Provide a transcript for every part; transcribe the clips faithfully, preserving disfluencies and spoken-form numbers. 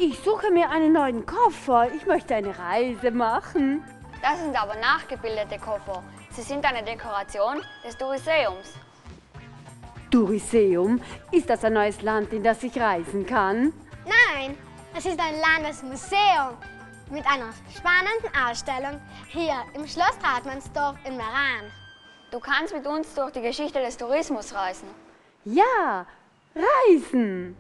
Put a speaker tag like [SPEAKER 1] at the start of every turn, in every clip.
[SPEAKER 1] ich suche mir einen neuen Koffer. Ich möchte eine Reise machen.
[SPEAKER 2] Das sind aber nachgebildete Koffer. Sie sind eine Dekoration des Touriseums.
[SPEAKER 1] Touriseum? Ist das ein neues Land, in das ich reisen kann?
[SPEAKER 3] Nein, es ist ein Landesmuseum mit einer spannenden Ausstellung hier im Schloss Trautmannsdorf in Meran.
[SPEAKER 2] Du kannst mit uns durch die Geschichte des Tourismus reisen.
[SPEAKER 1] Ja, reisen!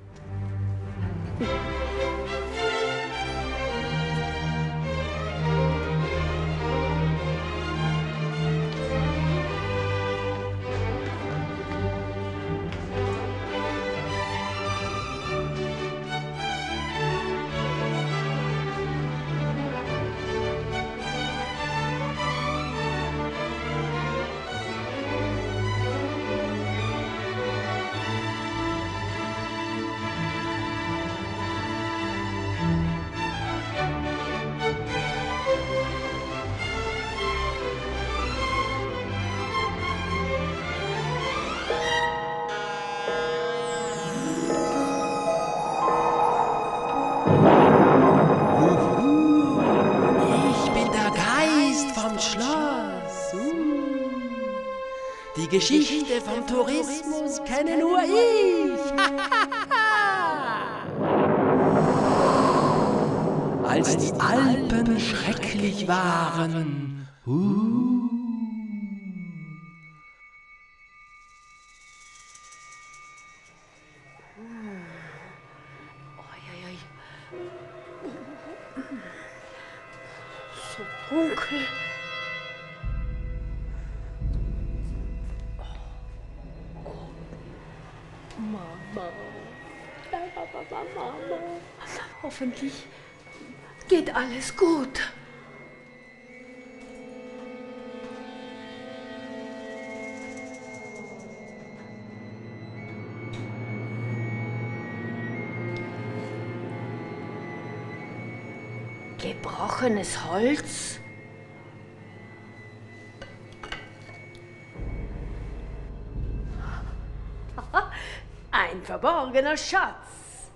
[SPEAKER 4] Die Geschichte vom Tourismus kenne nur ich. Als die Alpen schrecklich waren. Uh.
[SPEAKER 1] So dunkel. Mama. Mama, Mama. Hoffentlich geht alles gut. Gebrochenes Holz? Ein verborgener Schatz.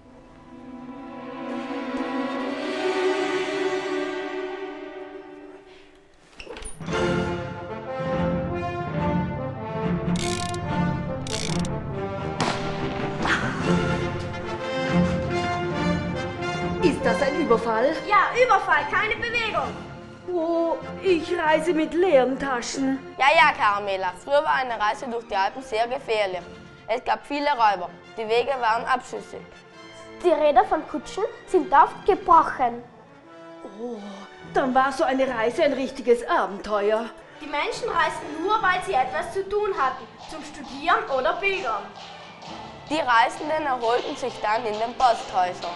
[SPEAKER 1] Ist das ein Überfall?
[SPEAKER 3] Ja, Überfall, keine Bewegung.
[SPEAKER 1] Oh, ich reise mit leeren Taschen.
[SPEAKER 5] Ja, ja, Caramela. Früher war eine Reise durch die Alpen sehr gefährlich. Es gab viele Räuber. Die Wege waren abschüssig.
[SPEAKER 3] Die Räder von Kutschen sind oft gebrochen.
[SPEAKER 1] Oh, dann war so eine Reise ein richtiges Abenteuer.
[SPEAKER 3] Die Menschen reisten nur, weil sie etwas zu tun hatten, zum Studieren oder Pilgern.
[SPEAKER 5] Die Reisenden erholten sich dann in den Posthäusern.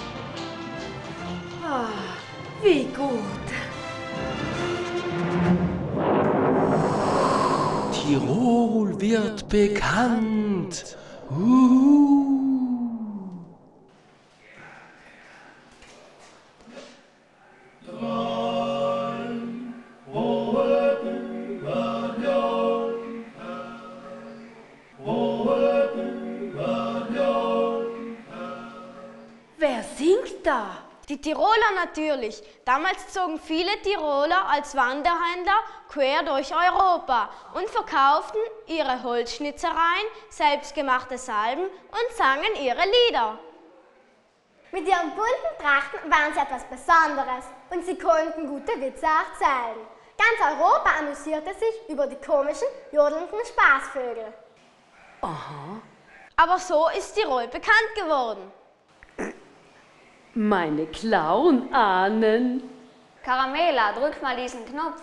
[SPEAKER 1] Ah, wie gut.
[SPEAKER 4] Tirol wird bekannt. Uh.
[SPEAKER 1] Wer singt da?
[SPEAKER 3] Die Tiroler natürlich. Damals zogen viele Tiroler als Wanderhändler quer durch Europa und verkauften ihre Holzschnitzereien, selbstgemachte Salben und sangen ihre Lieder. Mit ihren bunten Trachten waren sie etwas Besonderes und sie konnten gute Witze erzählen. Ganz Europa amüsierte sich über die komischen, jodelnden Spaßvögel.
[SPEAKER 1] Aha.
[SPEAKER 3] Aber so ist Tirol bekannt geworden.
[SPEAKER 1] Meine Clown-Ahnen.
[SPEAKER 2] Caramela, drück mal diesen Knopf.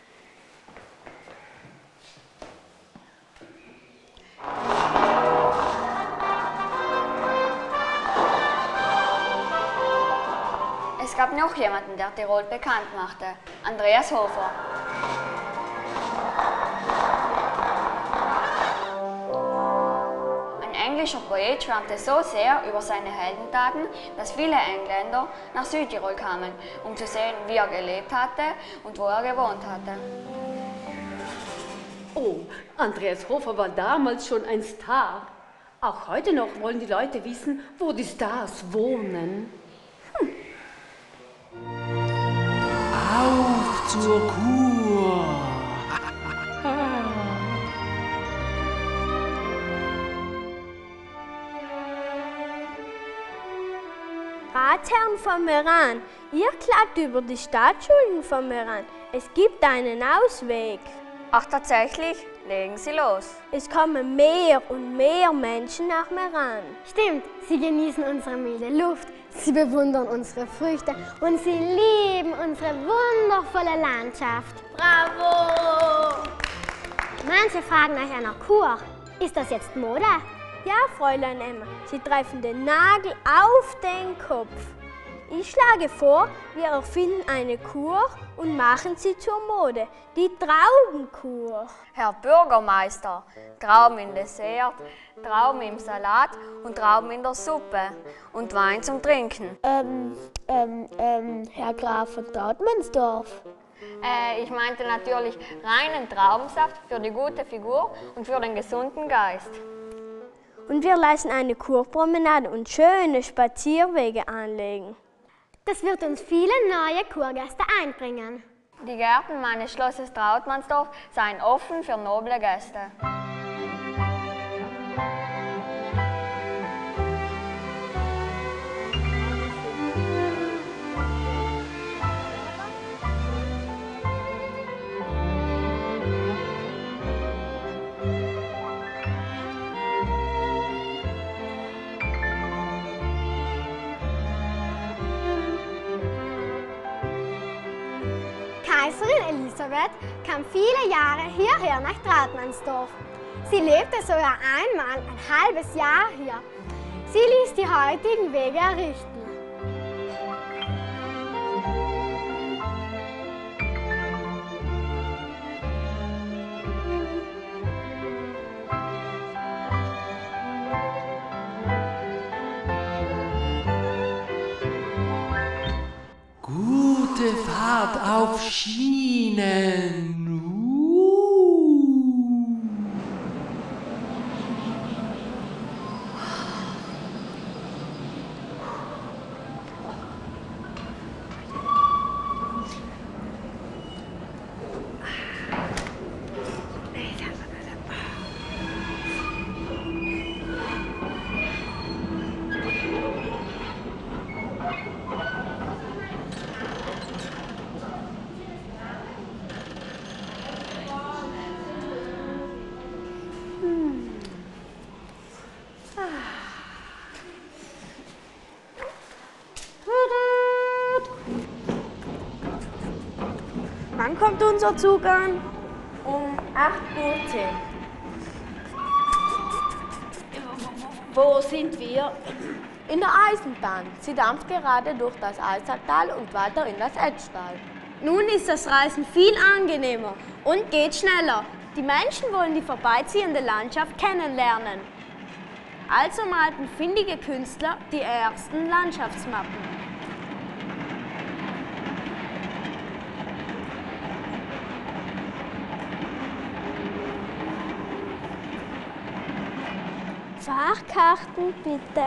[SPEAKER 2] Es gab noch jemanden, der Tirol bekannt machte. Andreas Hofer. Ein englischer Poet schwärmte so sehr über seine Heldentaten, dass viele Engländer nach Südtirol kamen, um zu sehen, wie er gelebt hatte und wo er gewohnt hatte.
[SPEAKER 1] Oh, Andreas Hofer war damals schon ein Star. Auch heute noch wollen die Leute wissen, wo die Stars wohnen.
[SPEAKER 4] zur Kur.
[SPEAKER 3] Ratsherren von Meran, ihr klagt über die Staatsschulden von Meran. Es gibt einen Ausweg.
[SPEAKER 2] Ach tatsächlich? Legen Sie los.
[SPEAKER 3] Es kommen mehr und mehr Menschen nach Meran.
[SPEAKER 6] Stimmt, sie genießen unsere milde Luft, sie bewundern unsere Früchte und sie lieben unsere wundervolle Landschaft.
[SPEAKER 3] Bravo!
[SPEAKER 6] Manche fragen nach einer Kur. Ist das jetzt Mode?
[SPEAKER 3] Ja, Fräulein Emma, Sie treffen den Nagel auf den Kopf. Ich schlage vor, wir erfinden eine Kur und machen sie zur Mode. Die Traubenkur.
[SPEAKER 2] Herr Bürgermeister, Trauben im Dessert, Trauben im Salat und Trauben in der Suppe und Wein zum Trinken.
[SPEAKER 6] Ähm, ähm, ähm, Herr Graf von Trautmannsdorf.
[SPEAKER 2] Äh, ich meinte natürlich reinen Traubensaft für die gute Figur und für den gesunden Geist.
[SPEAKER 3] Und wir lassen eine Kurpromenade und schöne Spazierwege anlegen.
[SPEAKER 6] Das wird uns viele neue Kurgäste einbringen.
[SPEAKER 2] Die Gärten meines Schlosses Trautmannsdorf seien offen für noble Gäste.
[SPEAKER 6] Kaiserin Elisabeth kam viele Jahre hierher nach Trautmannsdorf. Sie lebte sogar einmal ein halbes Jahr hier. Sie ließ die heutigen Wege errichten.
[SPEAKER 4] Gute Fahrt auf Schienen. Uh.
[SPEAKER 3] Wann kommt unser Zug an? Um acht Uhr zehn. Wo sind wir?
[SPEAKER 5] In der Eisenbahn. Sie dampft gerade durch das Eisertal und weiter in das Etztal.
[SPEAKER 3] Nun ist das Reisen viel angenehmer und geht schneller. Die Menschen wollen die vorbeiziehende Landschaft kennenlernen. Also malten findige Künstler die ersten Landschaftsmappen. Fahrkarten bitte.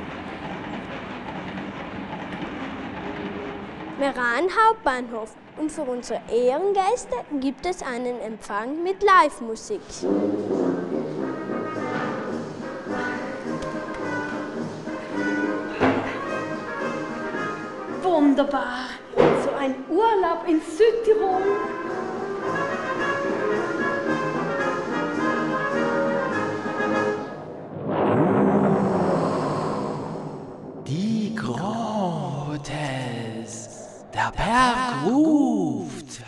[SPEAKER 3] Meran Hauptbahnhof. Und für unsere Ehrengäste gibt es einen Empfang mit Live-Musik.
[SPEAKER 1] Wunderbar. So ein Urlaub in Südtirol.
[SPEAKER 4] Die Grand Hotels. Der Berg ruft.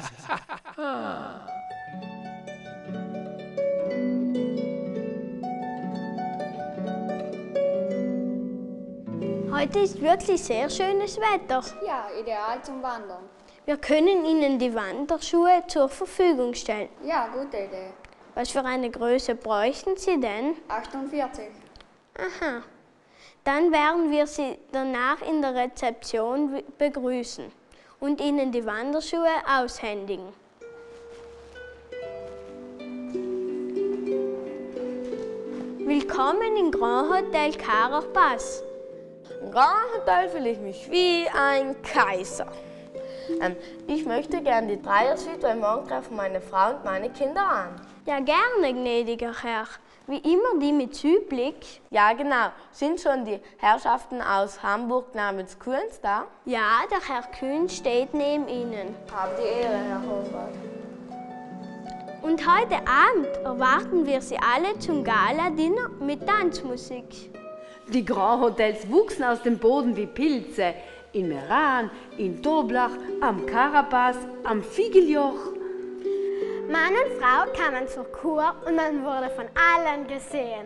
[SPEAKER 3] Heute ist wirklich sehr schönes Wetter.
[SPEAKER 2] Ja, ideal zum Wandern.
[SPEAKER 3] Wir können Ihnen die Wanderschuhe zur Verfügung stellen.
[SPEAKER 2] Ja, gute Idee.
[SPEAKER 3] Was für eine Größe bräuchten Sie denn?
[SPEAKER 2] achtundvierzig.
[SPEAKER 3] Aha. Dann werden wir Sie danach in der Rezeption begrüßen und Ihnen die Wanderschuhe aushändigen. Willkommen im Grand Hotel Carrach Pass.
[SPEAKER 5] Im Grand Hotel fühle ich mich wie ein Kaiser. Ähm, ich möchte gerne die Dreiersüd, weil morgen treffen meine Frau und meine Kinder an.
[SPEAKER 3] Ja, gerne, gnädiger Herr. Wie immer die mit Südblick.
[SPEAKER 5] Ja, genau. Sind schon die Herrschaften aus Hamburg namens Kunz da?
[SPEAKER 3] Ja, der Herr Kühn steht neben Ihnen.
[SPEAKER 2] Habt die Ehre, Herr Hofrat.
[SPEAKER 3] Und heute Abend erwarten wir Sie alle zum Gala-Dinner mit Tanzmusik.
[SPEAKER 1] Die Grand Hotels wuchsen aus dem Boden wie Pilze. In Meran, in Toblach, am Karabas, am Figeljoch.
[SPEAKER 6] Mann und Frau kamen zur Kur und man wurde von allen gesehen.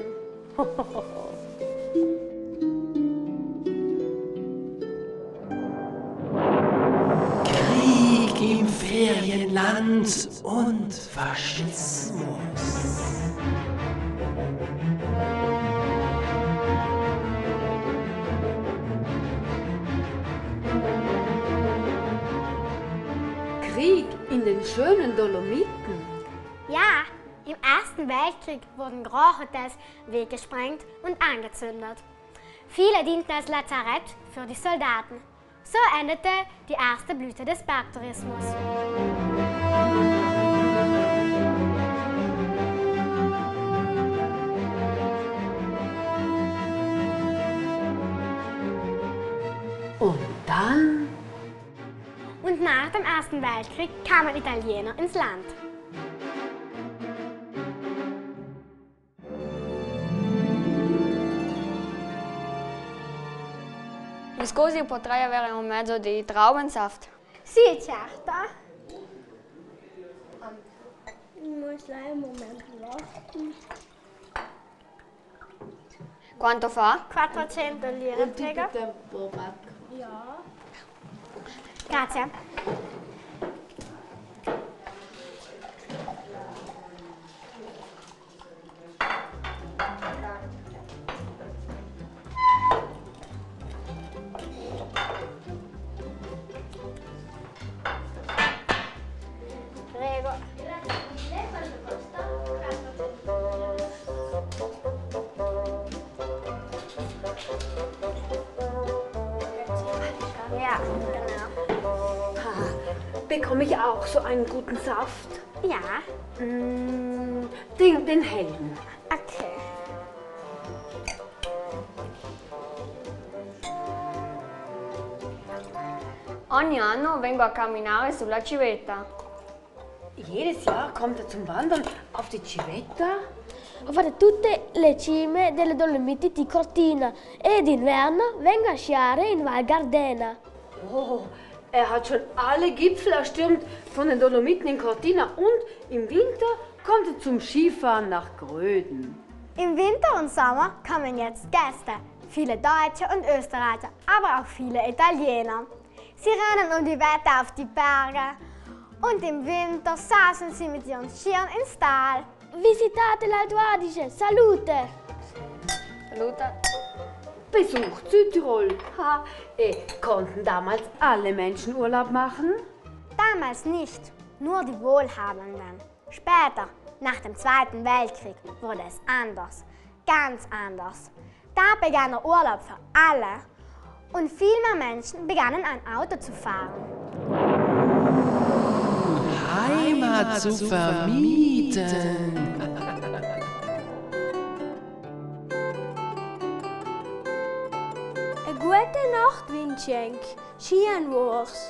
[SPEAKER 4] Krieg im Ferienland und Faschismus.
[SPEAKER 1] Krieg in den schönen Dolomiten.
[SPEAKER 6] Ja, im Ersten Weltkrieg wurden Grand Hotels weggesprengt und angezündet. Viele dienten als Lazarett für die Soldaten. So endete die erste Blüte des Bergtourismus.
[SPEAKER 1] Und dann?
[SPEAKER 6] Und nach dem Ersten Weltkrieg kamen Italiener ins Land.
[SPEAKER 2] Scusi, potrei avere un mezzo di Traubensaft?
[SPEAKER 6] Sì, certo. Muss leider einen Moment warten.
[SPEAKER 2] Quanto fa?
[SPEAKER 6] quattrocento lire, prego. Ja. Grazie. Prego. Ja, genau.
[SPEAKER 1] Bekomme ich auch so einen guten Saft?
[SPEAKER 6] Ja,
[SPEAKER 1] Mm, den, den hellen.
[SPEAKER 6] okay.
[SPEAKER 2] Ogni anno vengo a camminare sulla civetta.
[SPEAKER 1] Jedes Jahr kommt er zum Wandern auf die Civetta.
[SPEAKER 7] Ho fatto tutte le cime delle Dolomiti di Cortina e d'inverno vengo a sciare in Val Gardena.
[SPEAKER 1] Oh, er hat schon alle Gipfel erstürmt von den Dolomiten in Cortina und im Winter kommt er zum Skifahren nach Gröden.
[SPEAKER 6] Im Winter und Sommer kommen jetzt Gäste. Viele Deutsche und Österreicher, aber auch viele Italiener. Sie rennen um die Wette auf die Berge. Und im Winter saßen sie mit ihren Skiern ins Tal.
[SPEAKER 7] Visitate l'Alto Adige, salute!
[SPEAKER 2] Salute.
[SPEAKER 1] Besucht Südtirol. Ha, eh, konnten damals alle Menschen Urlaub machen?
[SPEAKER 6] Damals nicht, nur die Wohlhabenden. Später, nach dem Zweiten Weltkrieg, wurde es anders. Ganz anders. Da begann der Urlaub für alle. Und viel mehr Menschen begannen ein Auto zu fahren.
[SPEAKER 4] Heimat zu vermieten.
[SPEAKER 3] Eine gute Nacht, Wincenk. Schienwurst.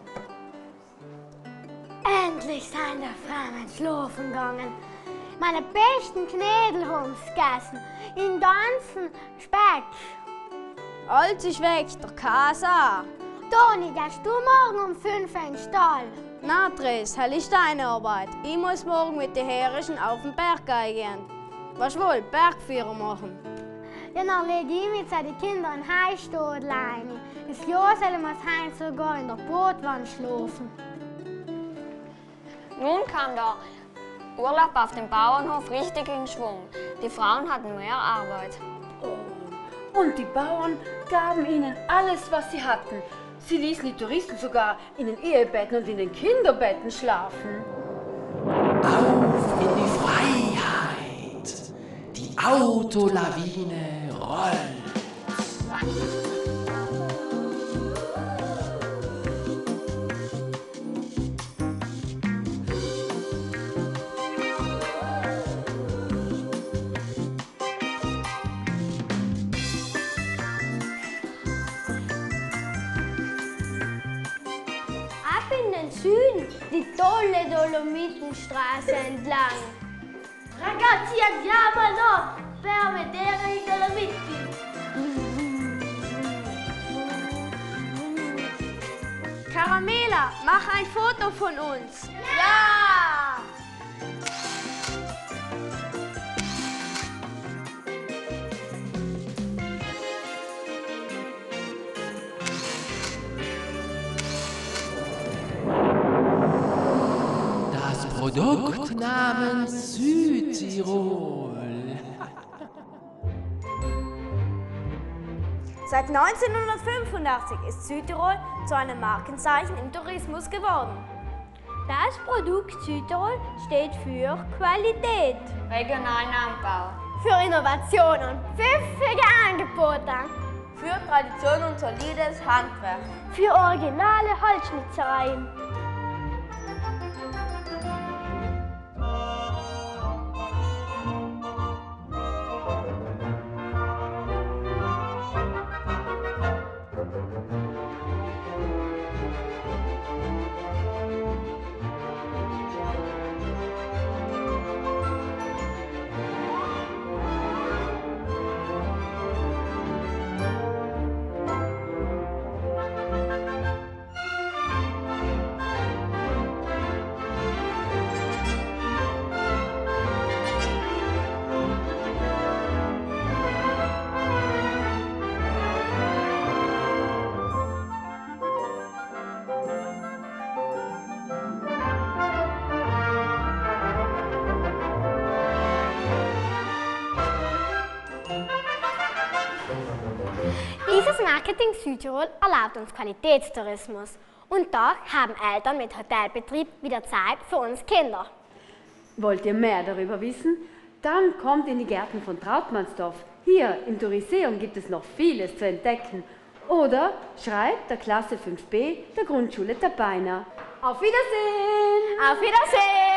[SPEAKER 6] Endlich sind die Frauen schlafen gegangen. Meine besten Knädel haben sie gegessen. In ganzen Speck.
[SPEAKER 3] Alles ist weg, der Casa.
[SPEAKER 6] Toni, gehst du morgen um fünf in den Stall?
[SPEAKER 3] Na, Dres, hell ist deine Arbeit. Ich muss morgen mit den Herrischen auf den Berg gehen. Was wohl, Bergführer machen?
[SPEAKER 6] Ja, dann lege ich mit seinen Kindern in Heistodl ein. Das Jahr sollen wir heim sogar in der Bootwand schlafen.
[SPEAKER 2] Nun kam der Urlaub auf dem Bauernhof richtig in Schwung. Die Frauen hatten mehr Arbeit.
[SPEAKER 1] Und die Bauern gaben ihnen alles, was sie hatten. Sie ließen die Touristen sogar in den Ehebetten und in den Kinderbetten schlafen.
[SPEAKER 4] Auf in die Freiheit. Die Autolawine rollt.
[SPEAKER 3] die tolle Dolomitenstraße entlang. Ragazzi, andiamo per vedere i Dolomiti. Caramela, mach ein Foto von uns. Ja!
[SPEAKER 4] Das Produkt namens Südtirol.
[SPEAKER 3] Seit neunzehnhundertfünfundachtzig ist Südtirol zu einem Markenzeichen im Tourismus geworden. Das Produkt Südtirol steht für Qualität,
[SPEAKER 2] Regionalen Anbau,
[SPEAKER 3] für Innovation und pfiffige Angebote,
[SPEAKER 5] Für Tradition und solides Handwerk.
[SPEAKER 7] Für originale Holzschnitzereien.
[SPEAKER 6] Dieses Marketing Südtirol erlaubt uns Qualitätstourismus. Und da haben Eltern mit Hotelbetrieb wieder Zeit für uns Kinder.
[SPEAKER 1] Wollt ihr mehr darüber wissen? Dann kommt in die Gärten von Trautmannsdorf. Hier im Touriseum gibt es noch vieles zu entdecken. Oder schreibt der Klasse fünf b der Grundschule Tabaina. Auf Wiedersehen!
[SPEAKER 3] Auf Wiedersehen!